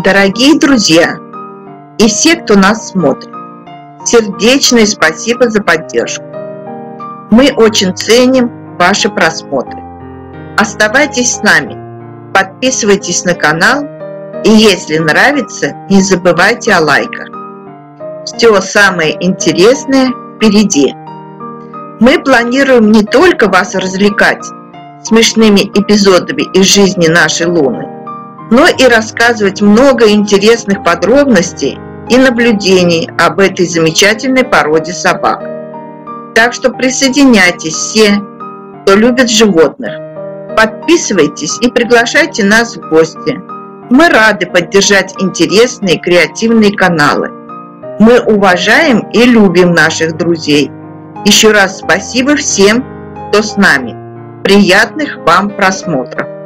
Дорогие друзья и все, кто нас смотрит, сердечное спасибо за поддержку. Мы очень ценим ваши просмотры. Оставайтесь с нами, подписывайтесь на канал и, если нравится, не забывайте о лайках. Все самое интересное впереди. Мы планируем не только вас развлекать смешными эпизодами из жизни нашей Луны, но и рассказывать много интересных подробностей и наблюдений об этой замечательной породе собак. Так что присоединяйтесь все, кто любит животных. Подписывайтесь и приглашайте нас в гости. Мы рады поддержать интересные креативные каналы. Мы уважаем и любим наших друзей. Еще раз спасибо всем, кто с нами. Приятных вам просмотров!